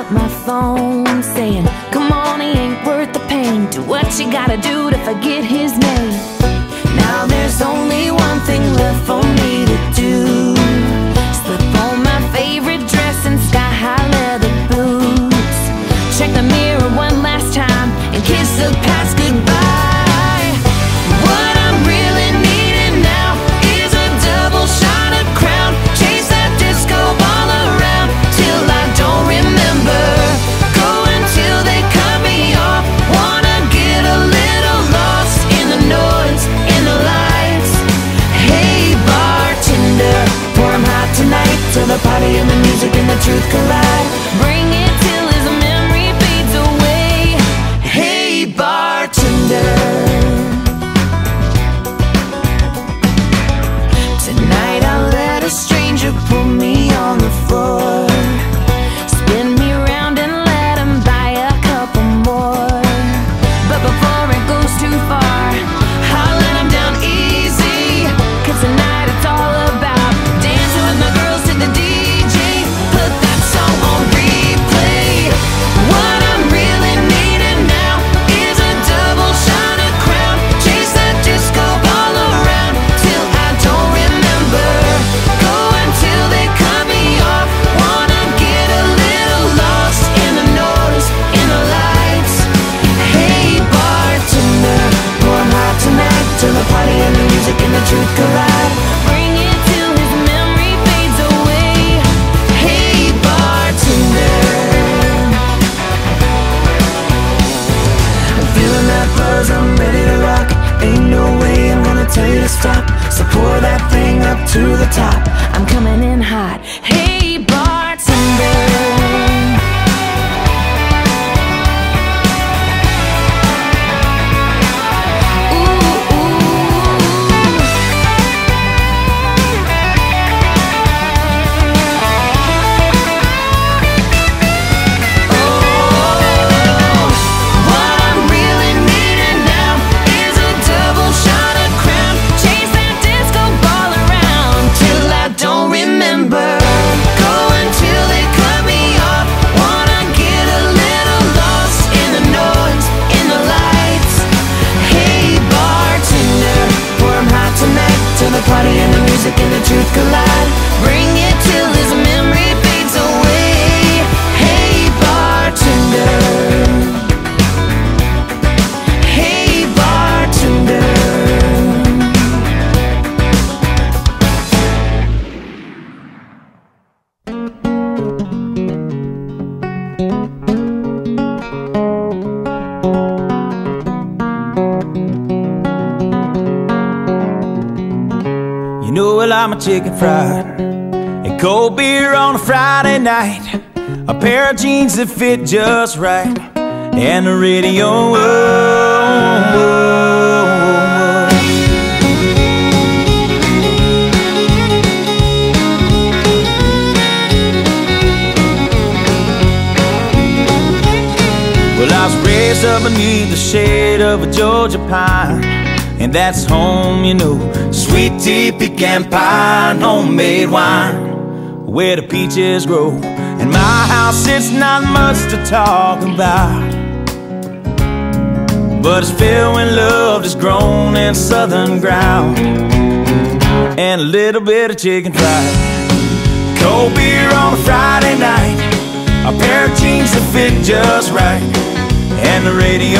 up my phone saying, come on, he ain't worth the pain. Do what you gotta do to forget his name. Now there's only one thing left for me to do. Slip on my favorite dress and sky-high leather boots. Check the mirror one last time and kiss the past goodbye. What I'm really needing now is a double shot of Crown. Chase that disco ball around till I don't remember. Go until they cut me off. Wanna get a little lost in the noise, in the lights. Hey bartender, pour 'em hot tonight till the party and the music and the truth collide. Bring it till his memory fades away. Hey bartender, tonight I'll let a stranger pull me on the floor. Spin me round and let him buy a couple more. But before it goes too far, I'll let him down easy. 'Cause tonight it's all about dancing with my girls to the DJ. Put that song on replay. What I'm really needing now is a double shot of Crown. Chase that disco ball around till I don't remember. Go until they cut me off. Wanna get a little lost in the noise, in the lights. Hey bartender, pour 'em hot tonight till the party and the music and the truth collide. Bring it till his memory fades away. Hey bartender, I'm feeling that buzz, I'm ready to rock. Ain't no way I'm gonna tell you to stop. So pour that thing up to the top. I'm coming in hot. Hey bartender. Party and the music and the truth collide. Bring it till his memory fades away. Hey bartender, hey bartender. You know, well, I'm a chicken fried and cold beer on a Friday night, a pair of jeans that fit just right, and the radio. Well, I was raised up beneath the shade of a Georgia pine, and that's home, you know. Sweet tea, pecan pie, and homemade wine, where the peaches grow. In my house, it's not much to talk about, but it's filled when love is grown in southern ground. And a little bit of chicken fried, cold beer on a Friday night, a pair of jeans that fit just right, and the radio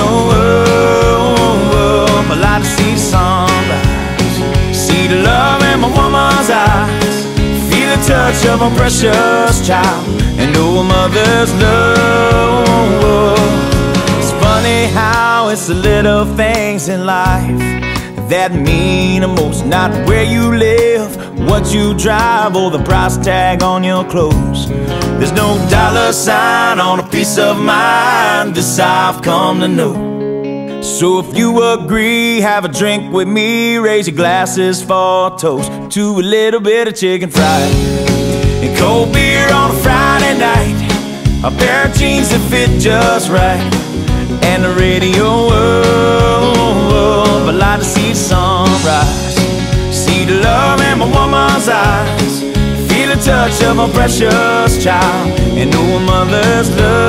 up. I like to see the sunrise, see the love in my woman's eyes, feel the touch of a precious child, and know a mother's love. It's funny how it's the little things in life that mean the most. Not where you live, what you drive, or the price tag on your clothes. There's no dollar sign on a peace of mind, this I've come to know. So if you agree, have a drink with me, raise your glasses for a toast to a little bit of chicken fried and cold beer on a Friday night, a pair of jeans that fit just right, and the radio up. I like to see the sunrise, see the love in my woman's eyes, feel the touch of a precious child, and know a mother's love.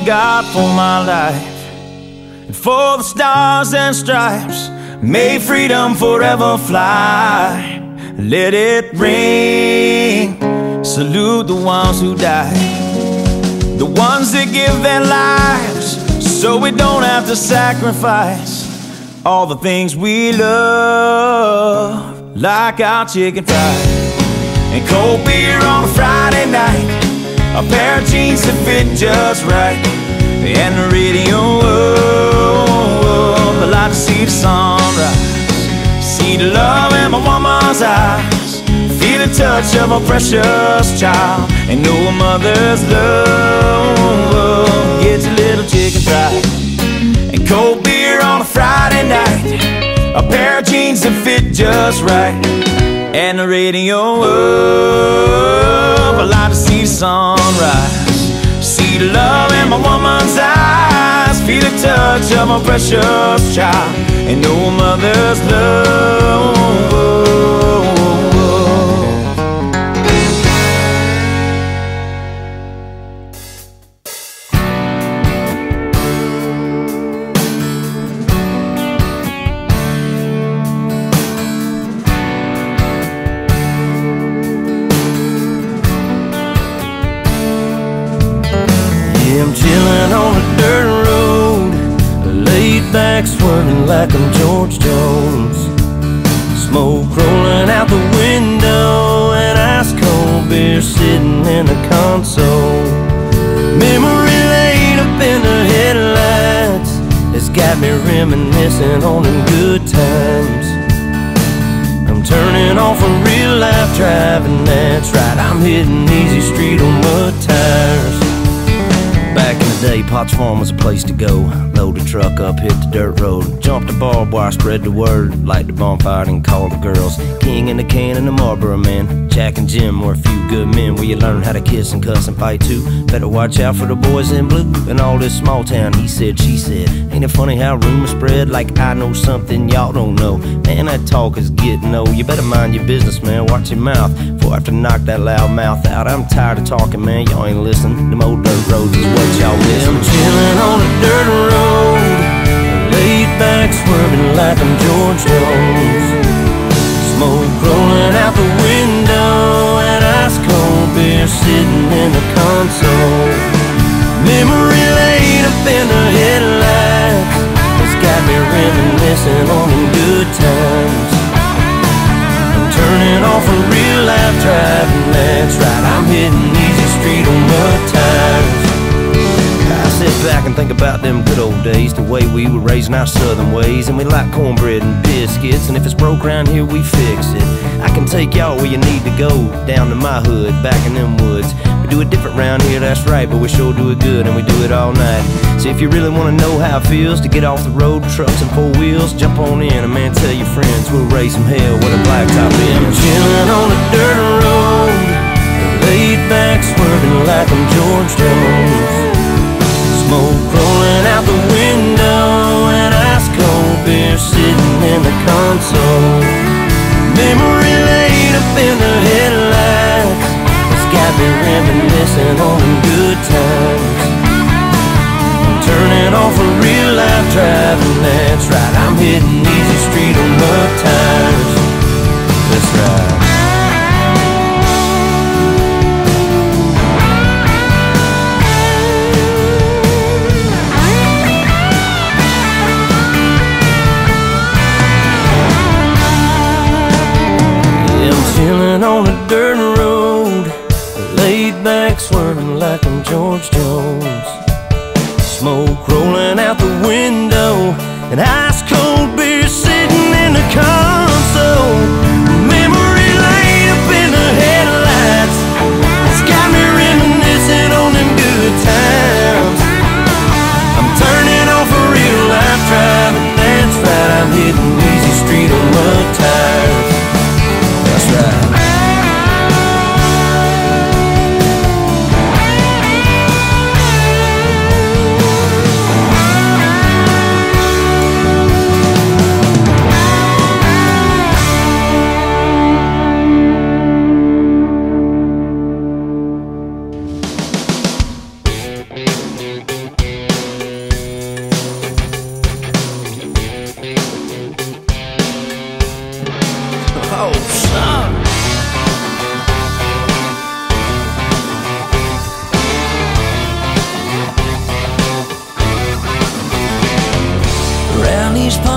thank God for my life and for the stars and stripes. May freedom forever fly. Let it ring. Salute the ones who died, the ones that give their lives so we don't have to sacrifice all the things we love, like our chicken fried and cold beer on a Friday night, a pair of jeans that fit just right, and the radio. I like to see the sunrise, see the love in my woman's eyes, feel the touch of a precious child, and know a mother's love gets a little chicken fried and cold beer on a Friday night, a pair of jeans that fit just right, and the radio up. I like to see the sunrise, see the love in my woman's eyes, feel the touch of a precious child, and know a mother's love. I'm chillin' on a dirt road, laid back swerving like I'm George Jones. Smoke rolling out the window and ice cold beer sitting in the console. Memory laid up in the headlights, it's got me reminiscing on them good times. I'm turning off a real life driving, that's right, I'm hitting easy street on mud tires. Back in the day, Potts Farm was a place to go. Load the truck up, hit the dirt road, jump the barbed wire, spread the word, light the bonfire and call the girls. King in the can and the Marlboro man, Jack and Jim were a few good men where you learn how to kiss and cuss and fight too. Better watch out for the boys in blue and all this small town he said, she said. Ain't it funny how rumors spread like I know something y'all don't know? Man, that talk is getting old. You better mind your business, man, watch your mouth before I have to knock that loud mouth out. I'm tired of talking, man, y'all ain't listening. Them old dirt roads is what y'all miss. I'm chillin' on a dirt road, laid back swerving like I'm George Jones. Smoke rolling out the window and ice cold beer sitting in the console. Memory laid up in the headlights, it's got me reminiscing on them good times. I'm turning off a real life driving, that's right, I'm hitting easy street on mud tires. I sit back and think about them good old days, the way we were raising our southern ways, and we like cornbread and biscuits, and if it's broke around here we fix it. I can take y'all where you need to go, down to my hood, back in them woods. We do it different round here, that's right, but we sure do it good, and we do it all night. So if you really want to know how it feels to get off the road, trucks and four wheels, jump on in, and man, tell your friends we'll raise some hell with a blacktop in. I'm chillin' on a dirt road, laid back swerving like I'm George Jones. Smoke rolling out the window and ice cold beer sitting in the console. Memory laid up in the headlights, it's got me reminiscing on them good times. I'm turning off a real life driving, that's right, I'm hitting easy street on mud tires. That's right. Chillin' on a dirt road, laid back swerving like I'm George Jones. Smoke rolling out the window and ice cold beer sitting in the console. Memory laid up in the headlights, it's got me reminiscing on them good times. I'm turning off a real life driving, that's right, I'm hitting easy street on mud tires. That's right.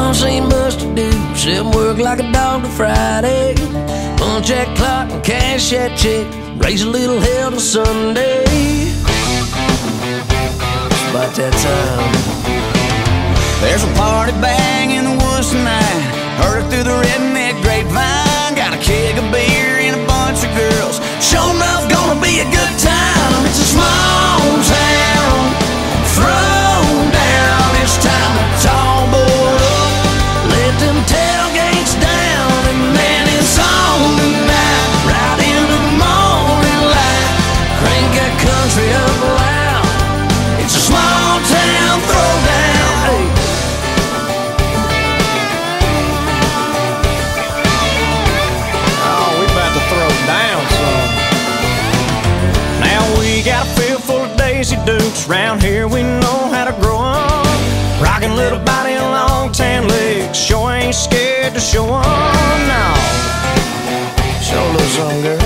boss ain't much to do, except work like a dog to Friday. Punch that clock and cash that check, raise a little hell till Sunday. It's about that time. There's a party bang in the woods tonight, heard it through the redneck grapevine. Got a keg of beer and a bunch of girls, sure enough gonna be a good time. It's a small town, throw down, it's time to tall boy up. Let them tailgates down, and man, it's on tonight, right into the morning light. Crank that country up loud. It's a small town throwdown. Hey. Oh, we about to throw down some. Now we got a field full of Daisy Dukes. Round here we know how to grow 'em. Rockin' little body and long tan legs, sure ain't scared to show 'em now. Show a little song, girl.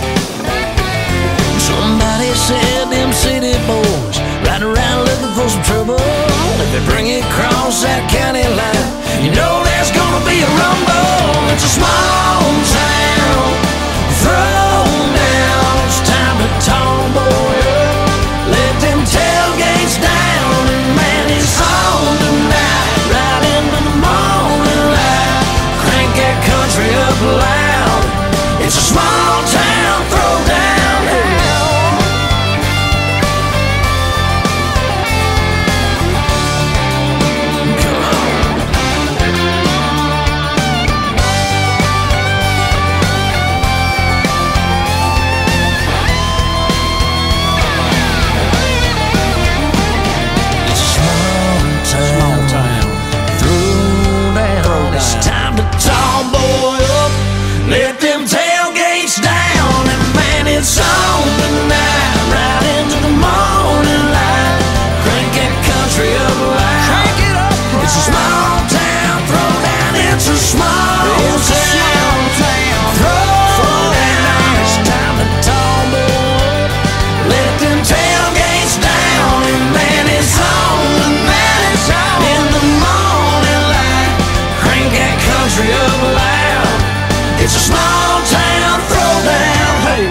Somebody said them city boys ride around looking for some trouble. If they bring it across that county line, you know there's gonna be a rumble. It's a small town, throw down, it's time to tall boy up. Let them tailgates down, and man, it's on tonight, right into the morning light. Crank that country up loud. It's a small town throwdown. Let them tailgates down, and man, it's on tonight, right into the morning light. Crank that country up loud. Crank it up loud. It's a small town throwdown. It's a small town throwdown. It's time to tall boy. Let them tailgates down, and man, it's on tonight. It's on in the morning light. Crank that country up loud. It's a small town throwdown. Hey,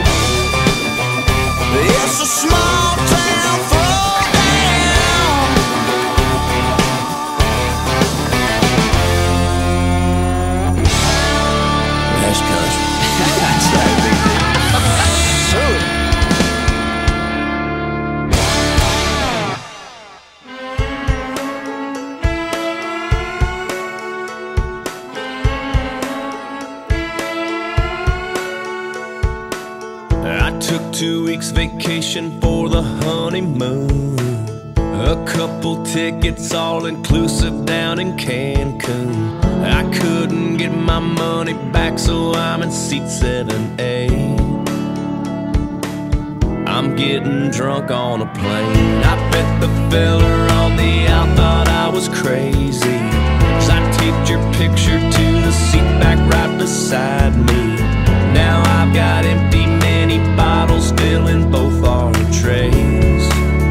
It's a small town throwdown. that's country. That's right, big deal. I took 2 weeks vacation for the honeymoon. A couple tickets all inclusive down in Cancun. I couldn't get my money back, so I'm in seat 7A. I'm getting drunk on a plane. I bet the fella on the out thought I was crazy, 'cause I taped your picture to the seat back right beside me. Now I've got empty mini bottles filling both our trays.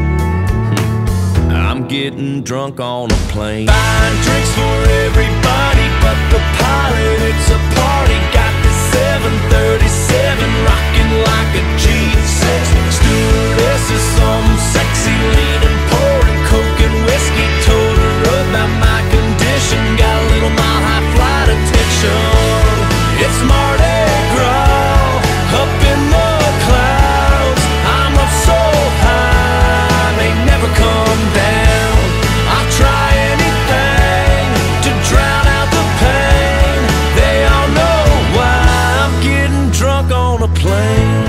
I'm getting drunk on a plane. Buying drinks for everybody but the pilot. It's a party. Got this 737 rocking like a G6. Stewardess is some sexy leaning, pouring coke and whiskey. Told her about my condition. Got a little mile high flight attention. It's Mardi Gras up in the clouds. I'm up so high, may never come down. I'll try anything to drown out the pain. They all know why I'm getting drunk on a plane.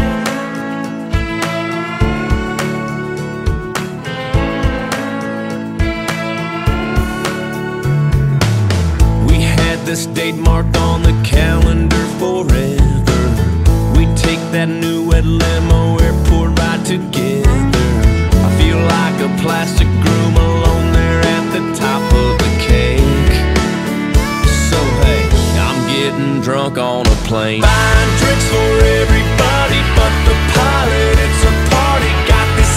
We had this date marked on the calendar forever. We take that new red limo, airport ride together. I feel like a plastic groom alone there at the top of the cake. So hey, I'm getting drunk on a plane. Buying drinks for everybody but the pilot. It's a party. Got this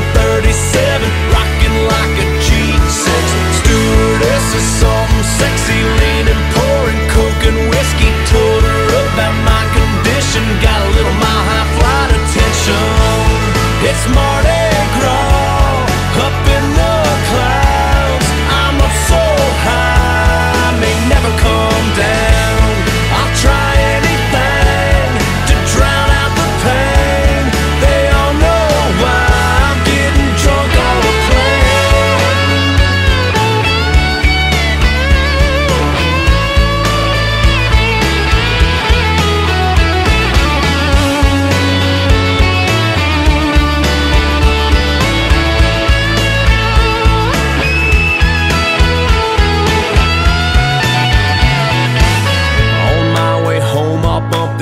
737 rocking like a G6. Stewardess is something sexy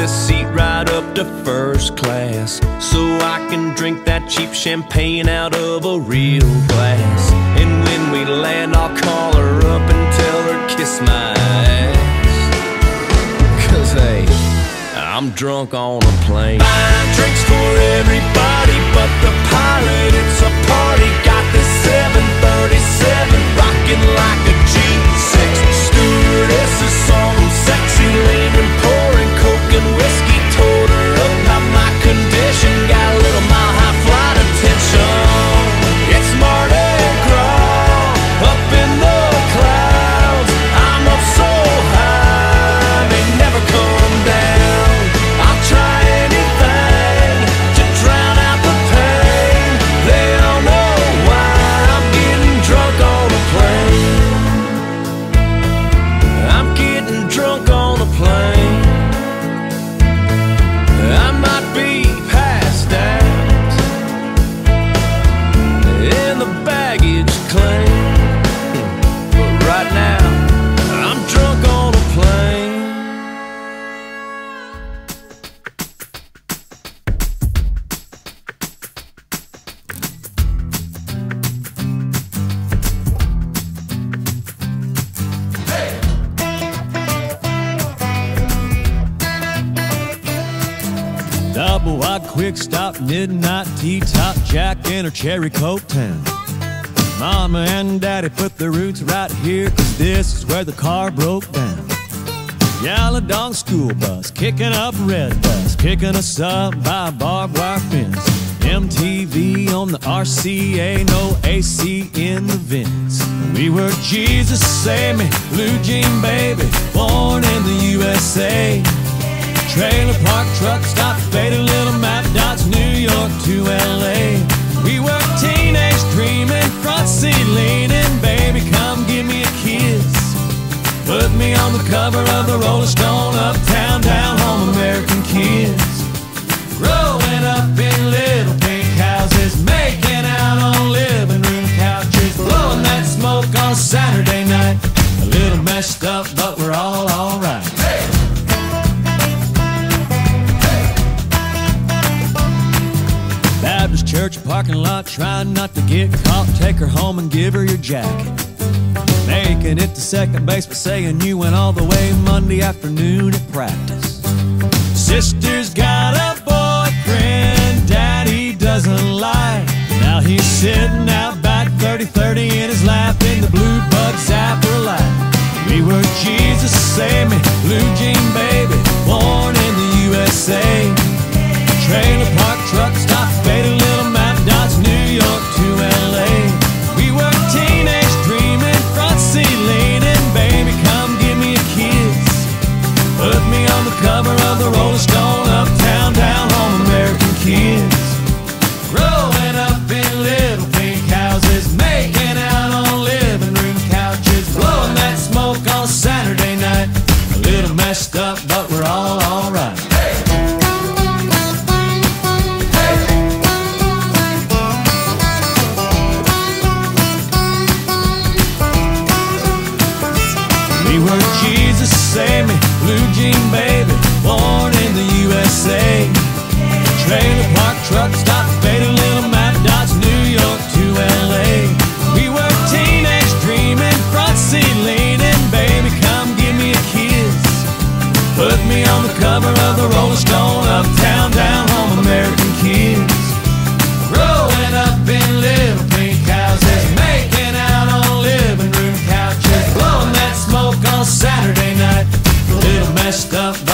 a seat right up to first class, so I can drink that cheap champagne out of a real glass. And when we land, I'll call her up and tell her kiss my ass. 'Cause hey, I'm drunk on a plane. Buying drinks for everybody but the pilot. It's a party. Got this 737 rocking like a G6. Stewardess is some sexy lady, pouring coke and whiskey. Told her about my condition. Got a little mile high flight attention. It's Mardi Gras up in the clouds. I'm up so high, they never come down. I'll try anything to drown out the pain. They all know why I'm getting drunk on a plane. I'm getting drunk on a plane. I might be passed out in the baggage claim, but right now I'm drunk on a plane. Double wide quick stop, midnight T-top, Jack in her cherry coke town. Mama and daddy put their roots right here, 'cause this is where the car broke down. Yellow dog school bus, kicking up red dust, picking us up by a barbed wire fence. MTV on the RCA, no AC in the vents. We were Jesus Save Me, Blue Jean Baby, born in the USA. Trailer park, truck stop, faded little map dots, New York to LA. We were teenage dreaming, front seat leaning, baby come give me a kiss. Put me on the cover of the Rolling Stone, uptown, down home, American kids. Growing up in little pink houses, making out on living room couches, blowing that smoke on Saturday night. A little messed up, but we're all alright. Baptist church parking lot, trying not to get caught. Take her home and give her your jacket. Making it to second base, but saying you went all the way Monday afternoon at practice. Sister's got a boyfriend daddy doesn't like. Now he's sitting out back 30-30 in his lap in the blue bug zapper light. We were Jesus Save Me, Blue Jean Baby, born in the USA. Trailer park, truck stop, faded little map dots, New York to LA. We were teenage dreaming, front seat leaning, baby come give me a kiss. Put me on the cover of the Rolling Stone, uptown, down home, American kids. Growing up in little pink houses, making out on living room couches, blowing that smoke on Saturday night. A little messed up, but we're all alright. We were Jesus Save Me, Blue Jean Baby, born in the USA. Trailer park, truck stop, faded little map dots, New York to LA. We were teenage dreaming, front seat leaning, baby come give me a kiss. Put me on the cover of the Rolling Stone, uptown, down home, American kids. Growing up in little pink houses, making out on living room couches, blowing that smoke on Saturday night. A little messed up,